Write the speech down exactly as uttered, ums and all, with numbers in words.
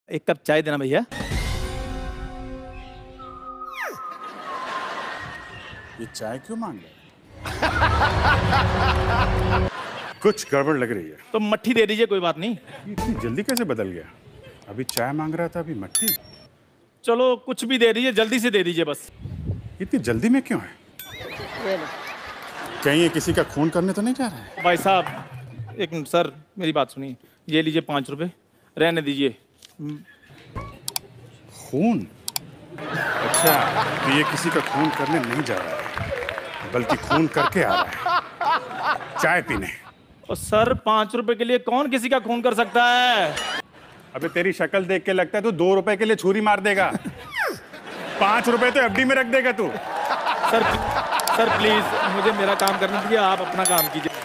एक कप चाय देना भैया। ये चाय क्यों मांग रहा है? कुछ गड़बड़ लग रही है। तो मट्ठी दे दीजिए, कोई बात नहीं। इतनी जल्दी कैसे बदल गया? अभी चाय मांग रहा था, अभी मट्टी। चलो कुछ भी दे दीजिए, जल्दी से दे दीजिए बस। इतनी जल्दी में क्यों है? कहीं ये किसी का खून करने तो नहीं जा रहा है? भाई साहब एक मिनट सर, मेरी बात सुनिए। ये लीजिए पाँच रुपए, रहने दीजिए। खून? अच्छा, तो ये किसी का खून करने नहीं जा रहा है, बल्कि खून करके आ रहा है चाय पीने। और सर पाँच रुपए के लिए कौन किसी का खून कर सकता है? अबे तेरी शक्ल देख के लगता है तू दो रुपए के लिए छुरी मार देगा। पाँच रुपए तो एफडी में रख देगा तू। सर सर प्लीज मुझे मेरा काम करने दीजिए, आप अपना काम कीजिए।